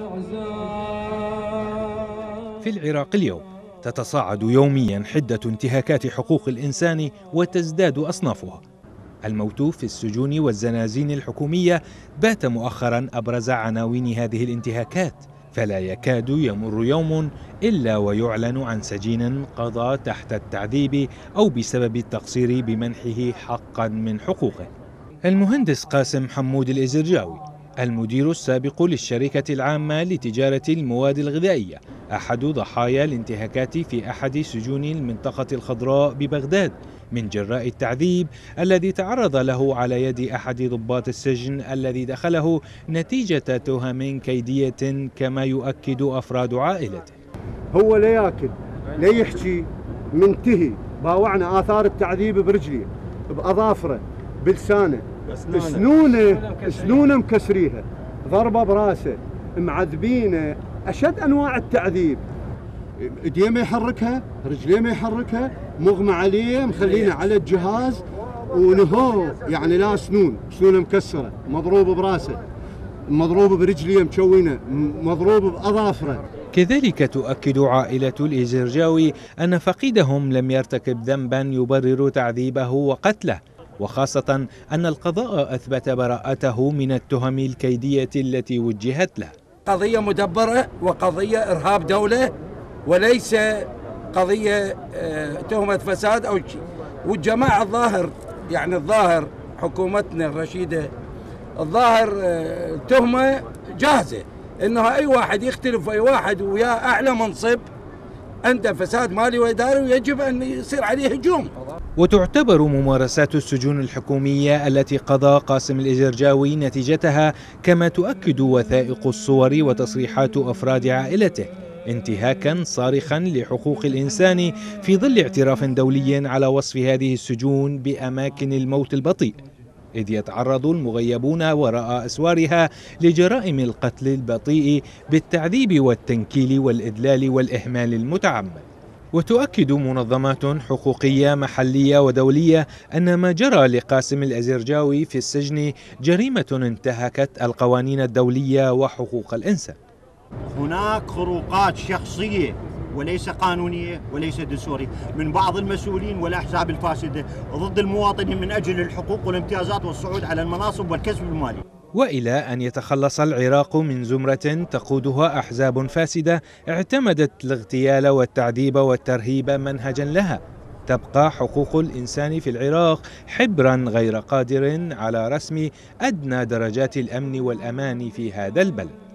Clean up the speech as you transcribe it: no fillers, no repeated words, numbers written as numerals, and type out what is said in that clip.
في العراق اليوم تتصاعد يوميا حدة انتهاكات حقوق الإنسان وتزداد أصنافها. الموت في السجون والزنازين الحكومية بات مؤخرا أبرز عناوين هذه الانتهاكات، فلا يكاد يمر يوم إلا ويعلن عن سجين قضى تحت التعذيب أو بسبب التقصير بمنحه حقا من حقوقه. المهندس قاسم حمود الإزرجاوي المدير السابق للشركة العامة لتجارة المواد الغذائية أحد ضحايا الانتهاكات في أحد سجون المنطقة الخضراء ببغداد من جراء التعذيب الذي تعرض له على يد أحد ضباط السجن الذي دخله نتيجة تهم كيدية كما يؤكد أفراد عائلته. هو لا ياكل لا يحكي، منتهي، باوعنا آثار التعذيب برجليه بأظافره بلسانه، سنونه مكسريها، ضربه براسه، معذبينه، اشد انواع التعذيب. ايديه ما يحركها، رجليه ما يحركها، مغمى عليه، مخلينه على الجهاز ونهو، يعني لا سنونه مكسره، مضروب براسه، مضروب برجليه مشوينه، مضروب باظافره. كذلك تؤكد عائلة الإزرجاوي أن فقيدهم لم يرتكب ذنبا يبرر تعذيبه وقتله، وخاصة أن القضاء أثبت براءته من التهم الكيدية التي وجهت له. قضية مدبرة وقضية إرهاب دولة، وليس قضية تهمة فساد أو شيء. والجماعة الظاهر حكومتنا الرشيدة الظاهر تهمة جاهزة، إنه أي واحد يختلف أي واحد ويا أعلى منصب عنده فساد مالي وإداري ويجب أن يصير عليه هجوم. وتعتبر ممارسات السجون الحكومية التي قضى قاسم الإزرجاوي نتيجتها، كما تؤكد وثائق الصور وتصريحات أفراد عائلته، انتهاكا صارخا لحقوق الإنسان في ظل اعتراف دولي على وصف هذه السجون بأماكن الموت البطيء، إذ يتعرض المغيبون وراء أسوارها لجرائم القتل البطيء بالتعذيب والتنكيل والإذلال والإهمال المتعمد. وتؤكد منظمات حقوقية محلية ودولية أن ما جرى لقاسم الإزرجاوي في السجن جريمة انتهكت القوانين الدولية وحقوق الإنسان. هناك خروقات شخصية وليس قانونية وليس دستورية من بعض المسؤولين والأحزاب الفاسدة ضد المواطنين من أجل الحقوق والامتيازات والصعود على المناصب والكسب المالي. وإلى أن يتخلص العراق من زمرة تقودها أحزاب فاسدة اعتمدت الاغتيال والتعذيب والترهيب منهجا لها، تبقى حقوق الإنسان في العراق حبرا غير قادر على رسم أدنى درجات الأمن والأمان في هذا البلد.